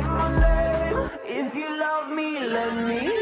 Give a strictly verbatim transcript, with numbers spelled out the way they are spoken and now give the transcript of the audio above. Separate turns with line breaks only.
my name. If you love me, let me